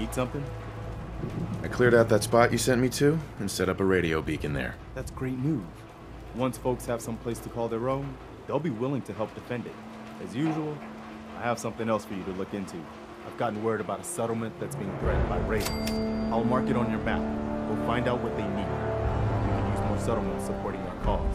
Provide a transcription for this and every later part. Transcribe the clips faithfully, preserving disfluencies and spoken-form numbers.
Need something? I cleared out that spot you sent me to and set up a radio beacon there. That's great news. Once folks have some place to call their own, they'll be willing to help defend it. As usual, I have something else for you to look into. I've gotten word about a settlement that's being threatened by raiders. I'll mark it on your map. Go find out what they need. We can use more settlements supporting our cause.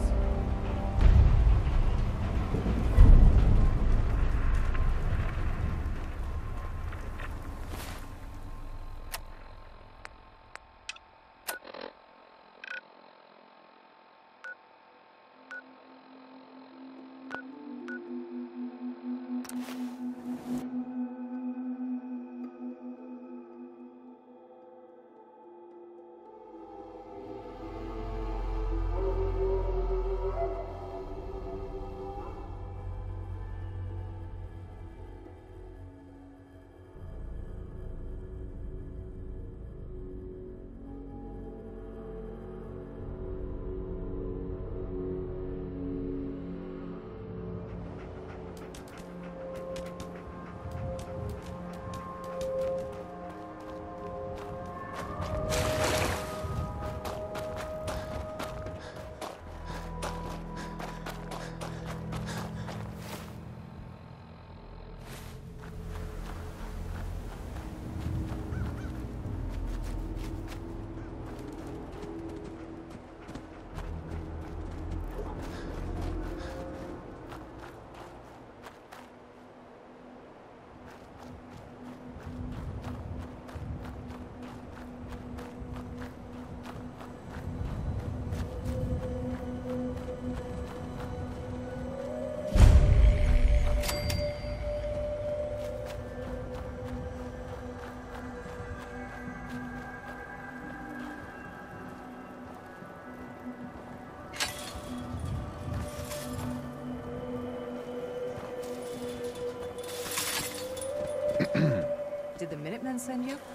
Did the Minutemen send you?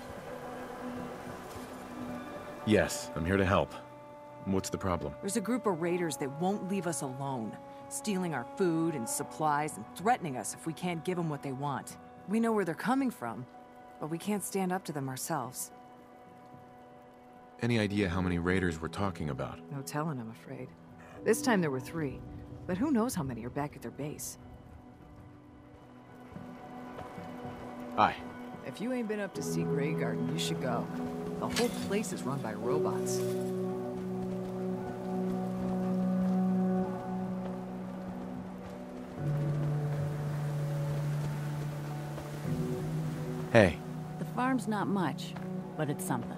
Yes, I'm here to help. What's the problem? There's a group of raiders that won't leave us alone, stealing our food and supplies and threatening us if we can't give them what they want. We know where they're coming from, but we can't stand up to them ourselves. Any idea how many raiders we're talking about? No telling, I'm afraid. This time there were three, but who knows how many are back at their base. Hi. If you ain't been up to see Grey Garden, you should go. The whole place is run by robots. Hey. The farm's not much, but it's something.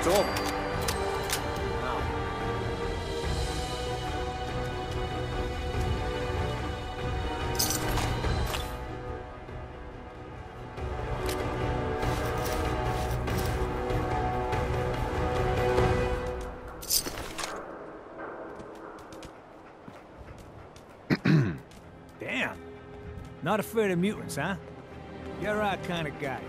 over. Now. Damn. Not afraid of mutants, huh? You're our kind of guy.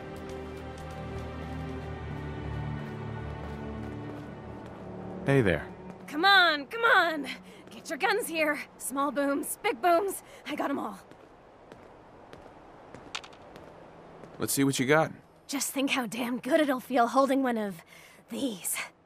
Hey there. Come on, come on! Get your guns here. Small booms, big booms. I got them all. Let's see what you got. Just think how damn good it'll feel holding one of these.